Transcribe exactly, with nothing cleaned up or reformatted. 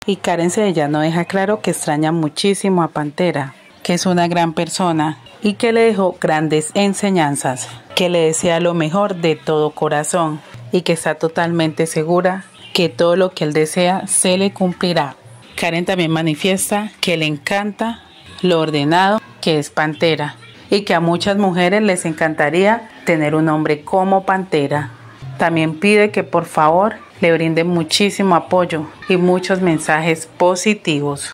Y Karen Sedellano deja claro que extraña muchísimo a Pantera, que es una gran persona y que le dejó grandes enseñanzas, que le desea lo mejor de todo corazón y que está totalmente segura que todo lo que él desea se le cumplirá. Karen también manifiesta que le encanta lo ordenado que es Pantera y que a muchas mujeres les encantaría tener un hombre como Pantera. También pide que por favor le brinden muchísimo apoyo y muchos mensajes positivos.